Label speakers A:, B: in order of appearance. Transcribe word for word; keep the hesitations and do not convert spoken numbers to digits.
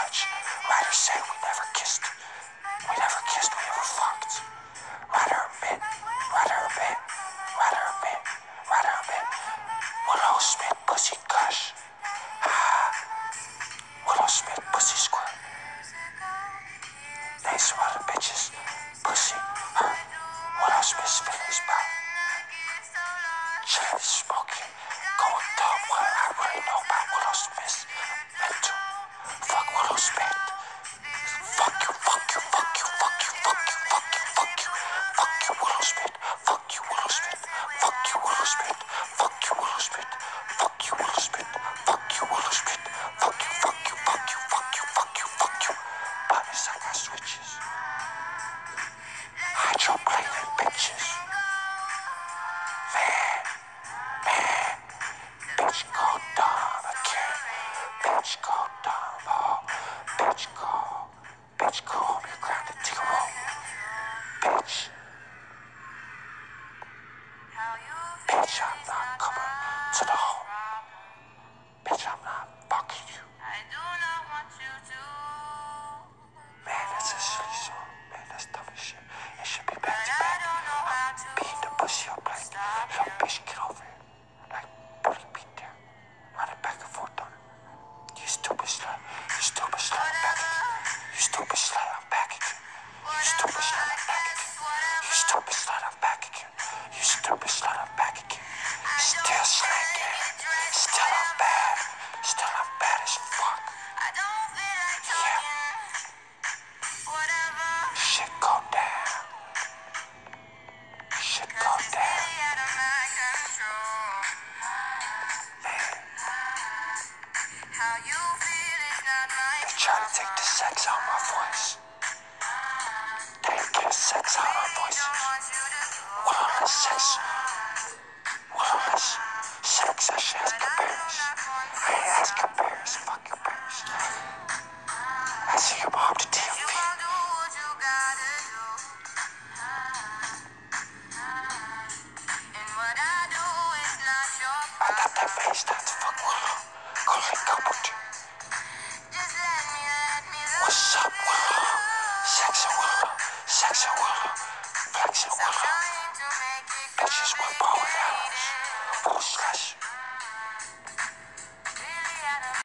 A: much. Ryder said we never kissed. We never kissed, we never fucked. Ryder admit, Ryder admit, Ryder admit, Ryder admit. Willow Smith pussy gush. Ah. Willow Smith pussy squirt. These are the bitches. Pussy hurt. Willow Smith's feelings about. Chilling, smoking, going dumb. What I really know about Willow Smith. Mental. Fuck Willow Smith. Fuck you, fuck you, fuck you, fuck you, fuck you, fuck you, fuck you. Fuck you, Willow Smith. Fuck you, Willow Smith. Fuck you, Willow Smith. Fuck you, Willow Smith. Fuck you, Willow Smith. Fuck you, Willow Smith. Fuck you, fuck you, fuck you, fuck you, fuck you, fuck you. Buttons, I got switches. Hydroplaning bitches. Man, man. Bitch go dumb again. Bitch go dumb, oh. Bitch go. Bitch go home, you're grounded to your room. Bitch. Bitch, I'm not coming to the home. Bitch, I'm not fucking you. Man, that's a silly song. Man, that's tough as shit. It should be back to back. I'm beating the pussy up like, yo, bitch, get over here. Like, bully beat there. Running back and forth on it. You stupid slut. You stupid slut, I'm back again. You stupid slut, I'm back again. You stupid slut, I'm back again. You stupid slut, I'm back again. You stupid slut, I'm back again. Still slanging. Still I'm bad. Still I'm bad as fuck. Yeah. Shit go down. Shit go down. Man. They try to take the sex out of my voice. They didn't get sex out of our voices. What all this sex? What all this sex? I should ask your parents. I ain't asking parents.